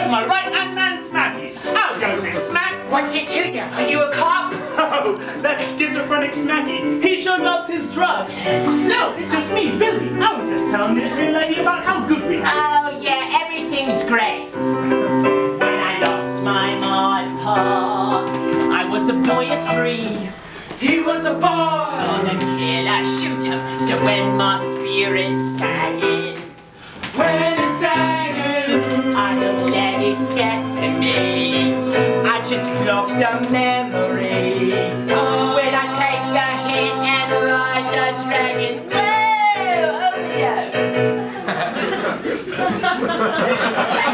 Where's my right-hand man, Smacky? How goes it, Smack? What's it to you? Are you a cop? Oh, that schizophrenic Smacky. He sure loves his drugs. No, it's just me, Billy. I was just telling this dear lady about how good we have. Oh, yeah, everything's great. When I lost my pa, I was a boy of 3. He was a boy. Saw the killer shoot him, so when my spirit's sagging, I don't let it get to me. I just block the memory. When I take the hit and ride the dragon. Whoa! Oh, yes.